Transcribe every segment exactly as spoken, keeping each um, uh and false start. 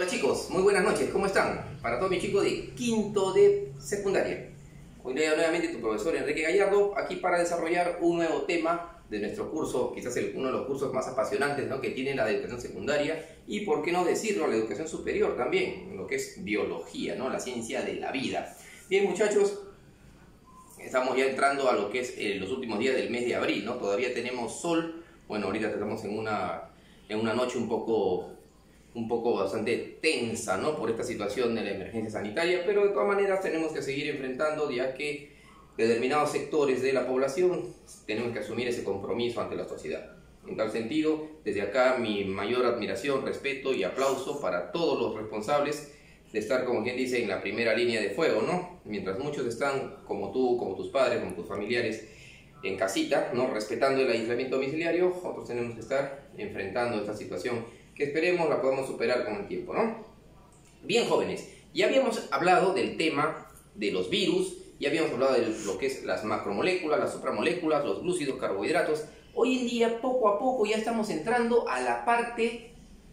Hola chicos, muy buenas noches, ¿cómo están? Para todos mis chicos de quinto de secundaria. Hoy día nuevamente tu profesor Enrique Gallardo, aquí para desarrollar un nuevo tema de nuestro curso, quizás el, uno de los cursos más apasionantes, ¿no?, que tiene la de educación secundaria y, por qué no decirlo, la educación superior también, lo que es biología, ¿no?, la ciencia de la vida. Bien muchachos, estamos ya entrando a lo que es eh, los últimos días del mes de abril, ¿no? Todavía tenemos sol. Bueno, ahorita estamos en una, en una noche un poco... un poco bastante tensa, ¿no?, por esta situación de la emergencia sanitaria, pero de todas maneras tenemos que seguir enfrentando, ya que determinados sectores de la población tenemos que asumir ese compromiso ante la sociedad. En tal sentido, desde acá mi mayor admiración, respeto y aplauso para todos los responsables de estar, como quien dice, en la primera línea de fuego, ¿no? Mientras muchos están, como tú, como tus padres, como tus familiares, en casita, ¿no?, respetando el aislamiento domiciliario, otros tenemos que estar enfrentando esta situación que esperemos la podamos superar con el tiempo, ¿no? Bien, jóvenes, ya habíamos hablado del tema de los virus, ya habíamos hablado de lo que es las macromoléculas, las supramoléculas, los glúcidos, carbohidratos. Hoy en día, poco a poco, ya estamos entrando a la parte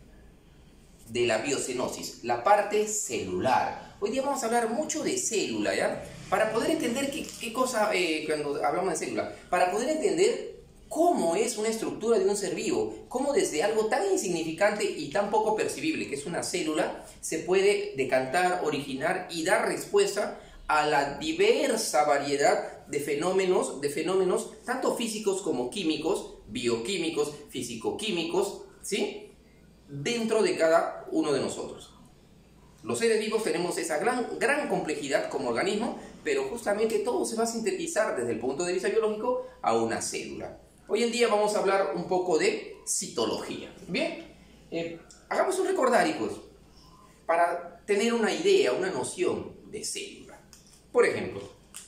de la biocenosis, la parte celular. Hoy día vamos a hablar mucho de célula, ¿ya? Para poder entender qué, qué cosa, eh, cuando hablamos de célula, para poder entender cómo es una estructura de un ser vivo, cómo desde algo tan insignificante y tan poco percibible que es una célula, se puede decantar, originar y dar respuesta a la diversa variedad de fenómenos, de fenómenos tanto físicos como químicos, bioquímicos, físico-químicos, ¿sí?, dentro de cada uno de nosotros. Los seres vivos tenemos esa gran, gran complejidad como organismo, pero justamente todo se va a sintetizar desde el punto de vista biológico a una célula. Hoy en día vamos a hablar un poco de citología. Bien, eh, hagamos un recordaricos para tener una idea, una noción de célula. Por ejemplo,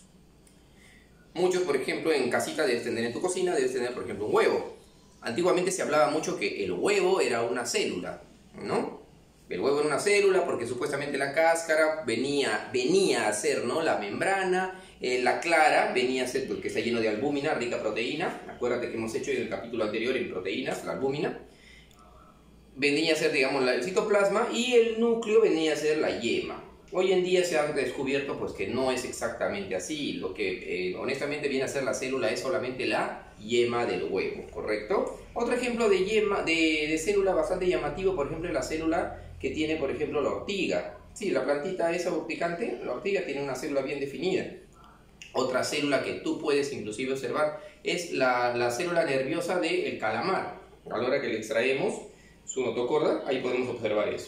muchos, por ejemplo, en casita debes tener, en tu cocina debes tener, por ejemplo, un huevo. Antiguamente se hablaba mucho que el huevo era una célula, ¿no? El huevo era una célula porque supuestamente la cáscara venía, venía a ser, ¿no?, la membrana. Eh, la clara venía a ser porque está lleno de albúmina, rica proteína. Acuérdate que hemos hecho en el capítulo anterior en proteínas, la albúmina. Venía a ser, digamos, el citoplasma, y el núcleo venía a ser la yema. Hoy en día se ha descubierto pues que no es exactamente así. Lo que eh, honestamente viene a ser la célula es solamente la yema del huevo, ¿correcto? Otro ejemplo de yema, de, de célula bastante llamativo, por ejemplo, la célula que tiene, por ejemplo, la ortiga. Sí, la plantita esa urticante, la ortiga tiene una célula bien definida. Otra célula que tú puedes inclusive observar es la, la célula nerviosa del calamar. A la hora que le extraemos su notocorda, ahí podemos observar eso.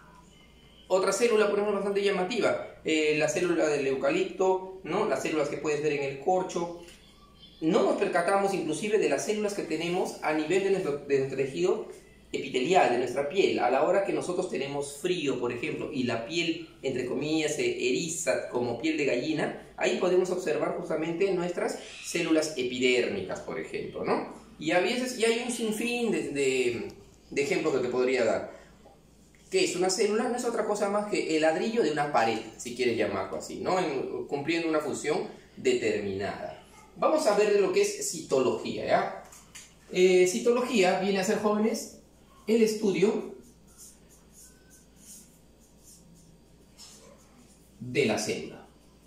Otra célula, por ejemplo, bastante llamativa, eh, la célula del eucalipto, ¿no?, las células que puedes ver en el corcho. No nos percatamos inclusive de las células que tenemos a nivel de nuestro, de nuestro tejido epitelial, de nuestra piel. A la hora que nosotros tenemos frío, por ejemplo, y la piel, entre comillas, se eriza como piel de gallina, ahí podemos observar justamente nuestras células epidérmicas, por ejemplo, ¿no? Y a veces ya hay un sinfín de, de, de ejemplos que te podría dar. ¿Qué es una célula? No es otra cosa más que el ladrillo de una pared, si quieres llamarlo así, ¿no?, en, cumpliendo una función determinada. Vamos a ver lo que es citología, ¿ya? Eh, citología viene a ser, jóvenes, el estudio de la célula.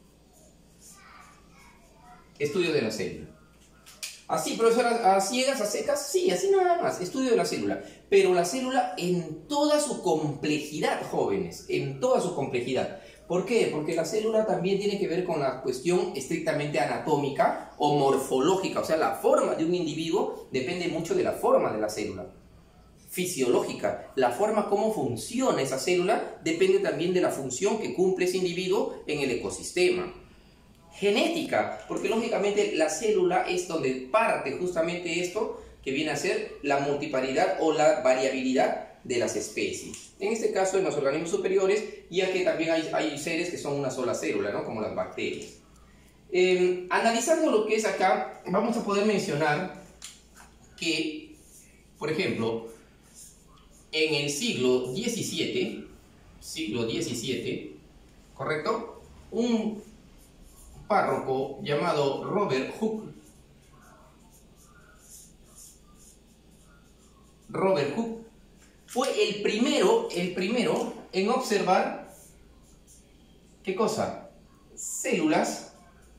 Estudio de la célula. Así, profesora, a ciegas, a secas, sí, así nada más, estudio de la célula. Pero la célula en toda su complejidad, jóvenes, en toda su complejidad. ¿Por qué? Porque la célula también tiene que ver con la cuestión estrictamente anatómica o morfológica, o sea, la forma de un individuo depende mucho de la forma de la célula. Fisiológica, la forma como funciona esa célula depende también de la función que cumple ese individuo en el ecosistema. Genética, porque lógicamente la célula es donde parte justamente esto que viene a ser la multiparidad o la variabilidad de las especies. En este caso en los organismos superiores, ya que también hay, hay seres que son una sola célula, ¿no?, como las bacterias. Eh, analizando lo que es acá, vamos a poder mencionar que, por ejemplo, en el siglo diecisiete, siglo diecisiete, ¿correcto?, un párroco llamado Robert Hooke, Robert Hooke fue el primero, el primero en observar, ¿qué cosa? Células,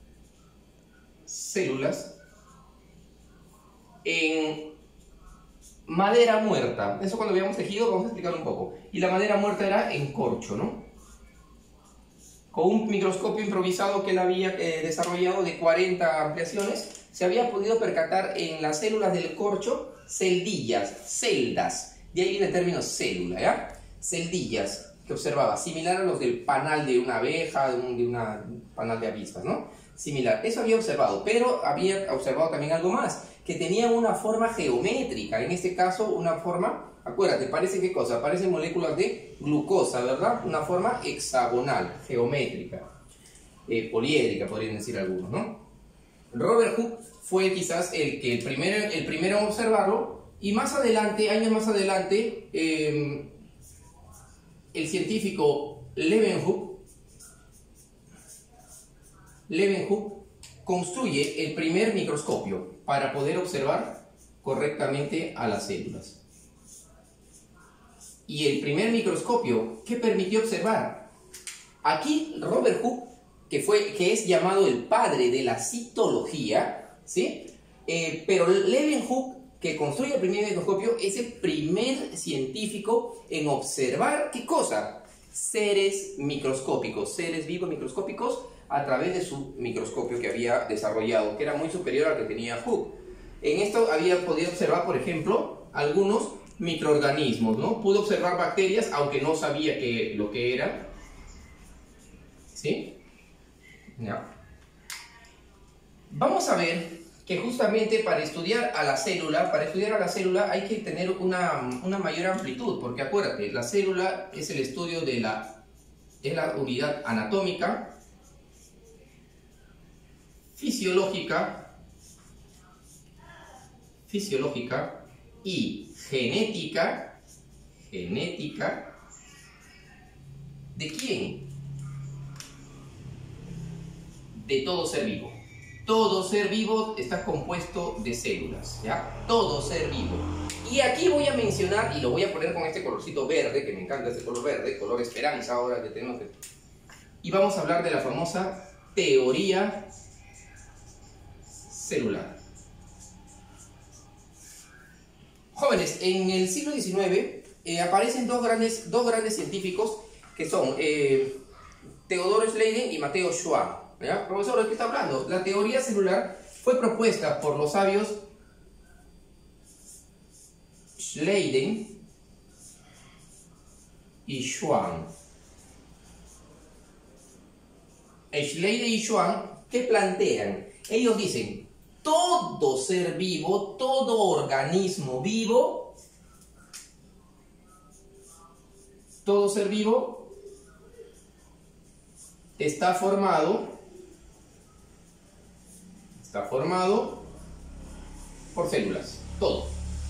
células en madera muerta. Eso cuando veamos tejido vamos a explicar un poco. Y la madera muerta era en corcho, ¿no? Con un microscopio improvisado que él había eh, desarrollado de cuarenta ampliaciones, se había podido percatar en las células del corcho celdillas, celdas. De ahí viene el término célula, ¿ya? Celdillas que observaba, similar a los del panal de una abeja, de un de una panal de avispas, ¿no? Similar. Eso había observado, pero había observado también algo más, que tenían una forma geométrica, en este caso una forma, acuérdate, parece qué cosa, parecen moléculas de glucosa, ¿verdad? Una forma hexagonal, geométrica, eh, poliédrica podrían decir algunos, ¿no? Robert Hooke fue quizás el, que el, primero, el primero en observarlo, y más adelante, años más adelante, eh, el científico Leeuwenhoek, Leeuwenhoek construye el primer microscopio para poder observar correctamente a las células. Y el primer microscopio, ¿qué permitió observar? Aquí Robert Hooke, que, fue, que es llamado el padre de la citología, ¿sí? Eh, pero Leeuwenhoek, que construye el primer microscopio, es el primer científico en observar, ¿qué cosa? Seres microscópicos, seres vivos microscópicos, a través de su microscopio que había desarrollado, que era muy superior al que tenía Hooke. En esto había podido observar, por ejemplo, algunos microorganismos, ¿no? Pudo observar bacterias, aunque no sabía que, lo que eran. ¿Sí? Ya. Vamos a ver que justamente para estudiar a la célula, para estudiar a la célula hay que tener una, una mayor amplitud, porque acuérdate, la célula es el estudio de la, de la unidad anatómica, fisiológica, fisiológica y genética, genética, ¿de quién? De todo ser vivo. Todo ser vivo está compuesto de células, ¿ya? Todo ser vivo. Y aquí voy a mencionar, y lo voy a poner con este colorcito verde, que me encanta este color verde, color esperanza ahora que tenemos. Que... Y vamos a hablar de la famosa teoría celular. Jóvenes, en el siglo diecinueve eh, aparecen dos grandes, dos grandes científicos que son eh, Theodor Schleiden y Matteo Schwann. ¿Ya? Profesor, ¿de qué está hablando? La teoría celular fue propuesta por los sabios Schleiden y Schwann. Schleiden y Schwann, ¿qué plantean? Ellos dicen, todo ser vivo, todo organismo vivo, todo ser vivo está formado Está formado por células, todo.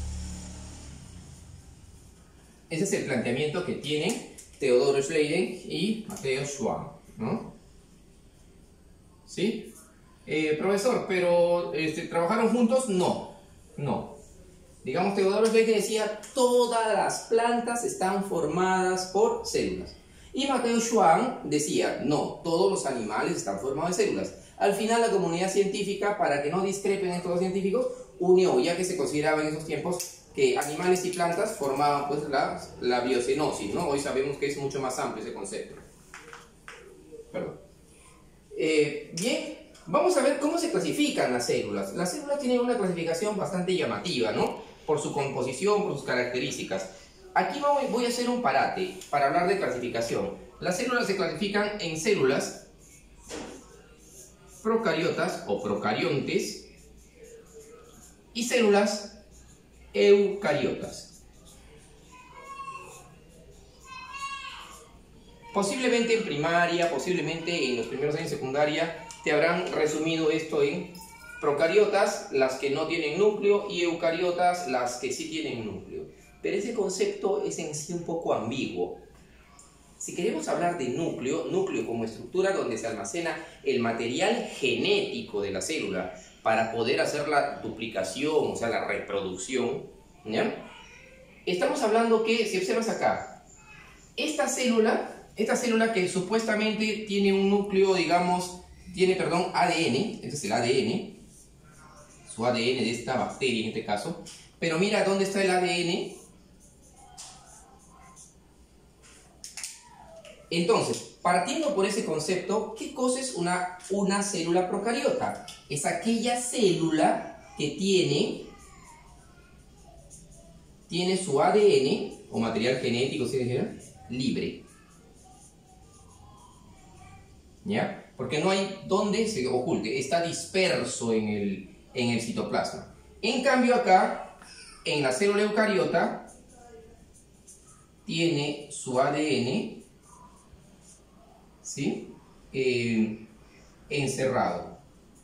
Ese es el planteamiento que tienen Theodor Schleiden y Matteo Schwann, ¿no? ¿Sí? Eh, profesor, pero este, ¿trabajaron juntos? No, no. Digamos, Theodor Schleiden decía, todas las plantas están formadas por células. Y Matteo Schwann decía, no, todos los animales están formados de células. Al final la comunidad científica, para que no discrepen estos dos científicos, unió, ya que se consideraba en esos tiempos que animales y plantas formaban pues la, la biocenosis, ¿no? Hoy sabemos que es mucho más amplio ese concepto. Perdón. Eh, bien, vamos a ver cómo se clasifican las células. Las células tienen una clasificación bastante llamativa, ¿no? Por su composición, por sus características. Aquí voy a hacer un parate para hablar de clasificación. Las células se clasifican en células procariotas o procariontes y células eucariotas. Posiblemente en primaria, posiblemente en los primeros años de secundaria, te habrán resumido esto en procariotas, las que no tienen núcleo, y eucariotas, las que sí tienen núcleo. Pero ese concepto es en sí un poco ambiguo. Si queremos hablar de núcleo, núcleo como estructura donde se almacena el material genético de la célula para poder hacer la duplicación, o sea, la reproducción, ¿ya? estamos hablando que, si observas acá, esta célula, esta célula que supuestamente tiene un núcleo, digamos, tiene, perdón, A D N, este es el A D N, su A D N de esta bacteria en este caso, pero mira dónde está el A D N. Entonces, partiendo por ese concepto, ¿qué cosa es una, una célula procariota? Es aquella célula que tiene, tiene su A D N, o material genético, si dijera, libre. ¿Ya? Porque no hay donde se oculte, está disperso en el, en el citoplasma. En cambio acá, en la célula eucariota, tiene su A D N, ¿sí? Eh, encerrado.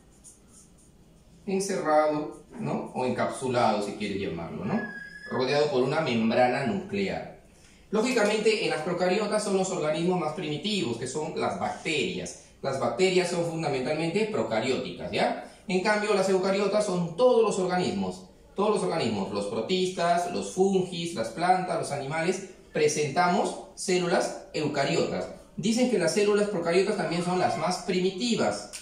Encerrado, ¿no? O encapsulado, si quieres llamarlo, ¿no? Rodeado por una membrana nuclear. Lógicamente, en las procariotas son los organismos más primitivos, que son las bacterias. Las bacterias son fundamentalmente procarióticas, ¿ya? En cambio, las eucariotas son todos los organismos. Todos los organismos, los protistas, los fungis, las plantas, los animales, presentamos células eucariotas. Dicen que las células procariotas también son las más primitivas.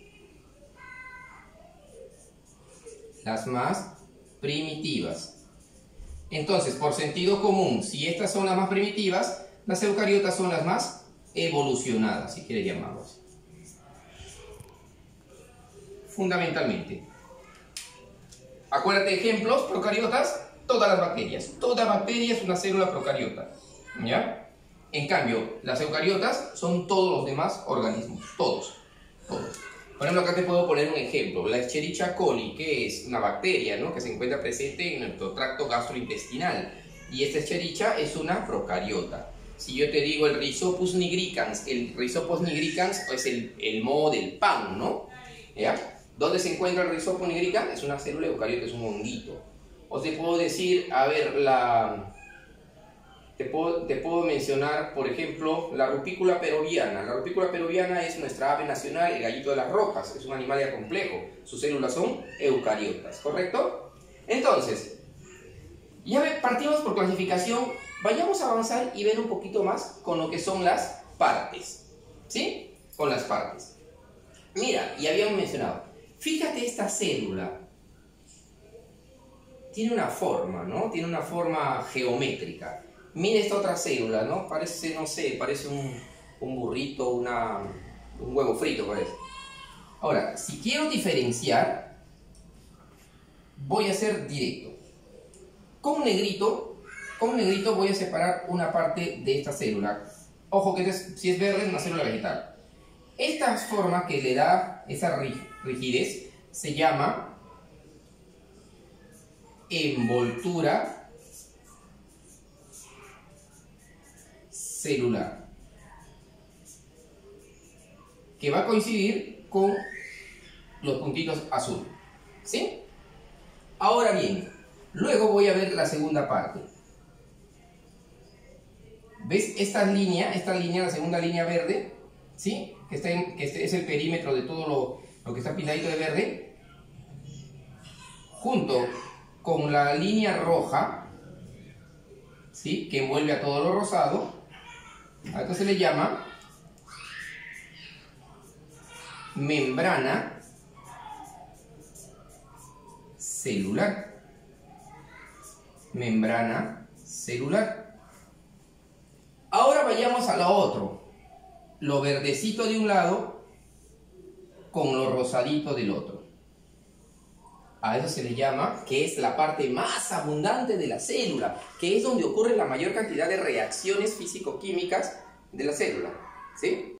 Las más primitivas. Entonces, por sentido común, si estas son las más primitivas, las eucariotas son las más evolucionadas, si quieres llamarlas. Fundamentalmente. Acuérdate, ejemplos, procariotas, todas las bacterias. Toda bacteria es una célula procariota. ¿Ya? En cambio, las eucariotas son todos los demás organismos. Todos. Todos. Por ejemplo, acá te puedo poner un ejemplo. La Escherichia coli, que es una bacteria, ¿no?, que se encuentra presente en nuestro tracto gastrointestinal. Y esta Escherichia es una procariota. Si yo te digo el Rhizopus nigricans, el Rhizopus nigricans es el, el moho del pan, ¿no? ¿Ya? ¿Dónde se encuentra el Rhizopus nigricans? Es una célula eucariota, es un honguito. O te puedo decir, a ver, la... Te puedo, te puedo mencionar, por ejemplo, la rupícula peruviana. La rupícula peruviana es nuestra ave nacional, el gallito de las rocas. Es un animal ya complejo. Sus células son eucariotas, ¿correcto? Entonces, ya partimos por clasificación. Vayamos a avanzar y ver un poquito más con lo que son las partes. ¿Sí? Con las partes. Mira, y habíamos mencionado. Fíjate esta célula. Tiene una forma, ¿no? Tiene una forma geométrica. Mira esta otra célula, ¿no? Parece, no sé, parece un, un burrito, una, un huevo frito, parece. Ahora, si quiero diferenciar, voy a hacer directo. Con negrito, con negrito voy a separar una parte de esta célula. Ojo que es, si es verde es una célula vegetal. Esta forma que le da esa rigidez se llama envoltura celular, que va a coincidir con los puntitos azul, ¿sí? Ahora bien, luego voy a ver la segunda parte. ¿Ves esta línea? Esta línea, la segunda línea verde, ¿sí? Que, está en, que este es el perímetro de todo lo, lo que está pintadito de verde, junto con la línea roja, ¿sí?, que envuelve a todo lo rosado. A esto se le llama membrana celular. Membrana celular. Ahora vayamos a lo otro. Lo verdecito de un lado con lo rosadito del otro. A eso se le llama, que es la parte más abundante de la célula, que es donde ocurre la mayor cantidad de reacciones físico-químicas de la célula, ¿sí?